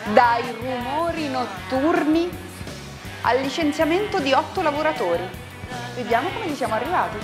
Dai rumori notturni al licenziamento di 8 lavoratori. Vediamo come ci siamo arrivati.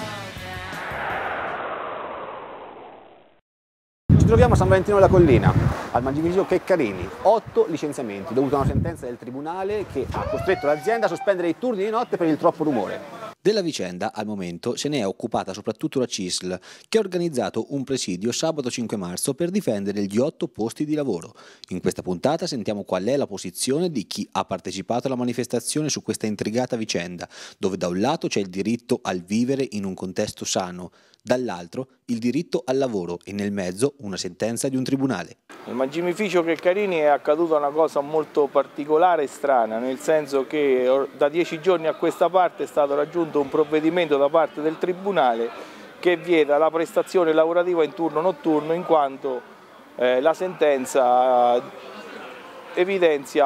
Ci troviamo a San Valentino della Collina, al Mangimificio Checcarini. 8 licenziamenti dovuti a una sentenza del tribunale che ha costretto l'azienda a sospendere i turni di notte per il troppo rumore. Della vicenda, al momento, se ne è occupata soprattutto la CISL, che ha organizzato un presidio sabato 5 marzo per difendere gli 8 posti di lavoro. In questa puntata sentiamo qual è la posizione di chi ha partecipato alla manifestazione su questa intrigata vicenda, dove da un lato c'è il diritto al vivere in un contesto sano, dall'altro il diritto al lavoro e nel mezzo una sentenza di un tribunale. Al Mangimificio Checcarini è accaduta una cosa molto particolare e strana, nel senso che da 10 giorni a questa parte è stato raggiunto un provvedimento da parte del tribunale che vieta la prestazione lavorativa in turno notturno, in quanto la sentenza evidenzia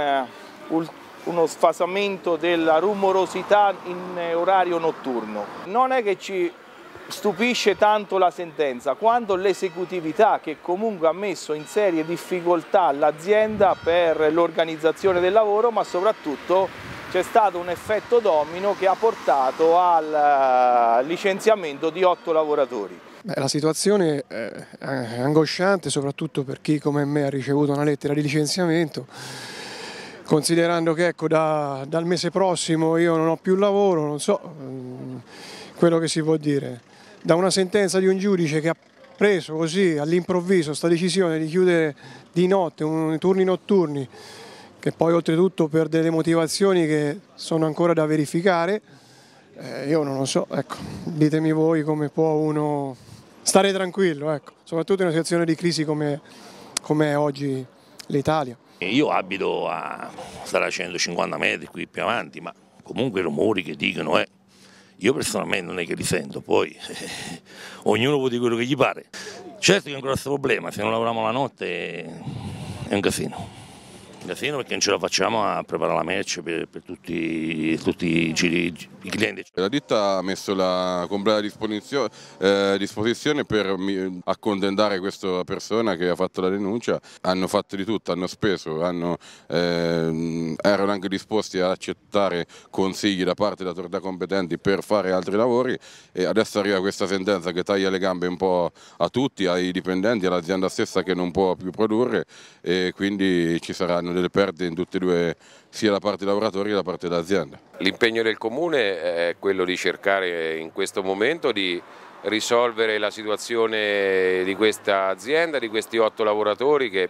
uno sfasamento della rumorosità in orario notturno. Non è che ci stupisce tanto la sentenza quanto l'esecutività, che comunque ha messo in serie difficoltà l'azienda per l'organizzazione del lavoro, ma soprattutto c'è stato un effetto domino che ha portato al licenziamento di 8 lavoratori. La situazione è angosciante, soprattutto per chi come me ha ricevuto una lettera di licenziamento, considerando che ecco, dal mese prossimo io non ho più lavoro, non so quello che si può dire. Da una sentenza di un giudice che ha preso così all'improvviso questa decisione di chiudere di notte, turni notturni, che poi oltretutto per delle motivazioni che sono ancora da verificare, io non lo so, ecco, ditemi voi come può uno stare tranquillo, ecco, soprattutto in una situazione di crisi come è oggi l'Italia. Io abito sarà a 150 metri qui più avanti, ma comunque i rumori che dicono io personalmente non è che li sento, poi ognuno può dire quello che gli pare. Certo che è un grosso problema, se non lavoriamo la notte è un casino. Un casino perché non ce la facciamo a preparare la merce per tutti i clienti. La ditta ha messo la completa disposizione per accontentare questa persona che ha fatto la denuncia. Hanno fatto di tutto, hanno speso, erano anche disposti ad accettare consigli da parte delle autorità competenti per fare altri lavori e adesso arriva questa sentenza che taglia le gambe un po' a tutti, ai dipendenti, all'azienda stessa che non può più produrre e quindi ci saranno delle perdite in tutte e due, sia da parte dei lavoratori che da parte dell'azienda. L'impegno del Comune è quello di cercare in questo momento di risolvere la situazione di questa azienda, di questi 8 lavoratori che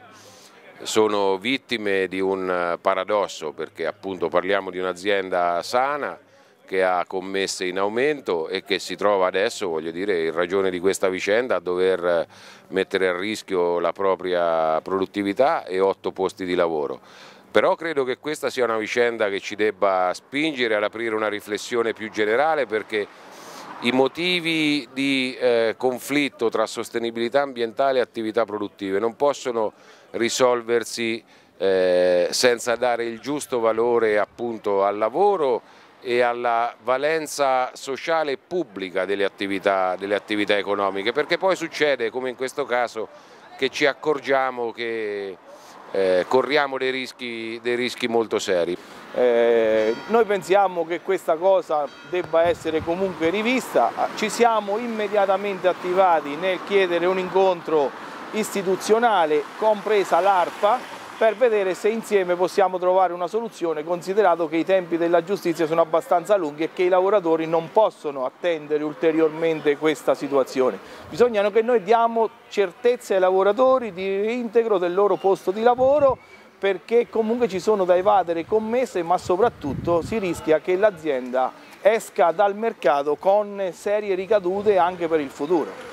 sono vittime di un paradosso, perché appunto parliamo di un'azienda sana che ha commesse in aumento e che si trova adesso, voglio dire, in ragione di questa vicenda a dover mettere a rischio la propria produttività e 8 posti di lavoro. Però credo che questa sia una vicenda che ci debba spingere ad aprire una riflessione più generale, perché i motivi di conflitto tra sostenibilità ambientale e attività produttive non possono risolversi senza dare il giusto valore appunto al lavoro e alla valenza sociale e pubblica delle attività economiche, perché poi succede, come in questo caso, che ci accorgiamo che corriamo dei rischi molto seri. Noi pensiamo che questa cosa debba essere comunque rivista, ci siamo immediatamente attivati nel chiedere un incontro istituzionale, compresa l'ARPA, per vedere se insieme possiamo trovare una soluzione, considerato che i tempi della giustizia sono abbastanza lunghi e che i lavoratori non possono attendere ulteriormente questa situazione. Bisogna che noi diamo certezze ai lavoratori di reintegro del loro posto di lavoro, perché comunque ci sono da evadere commesse, ma soprattutto si rischia che l'azienda esca dal mercato con serie ricadute anche per il futuro.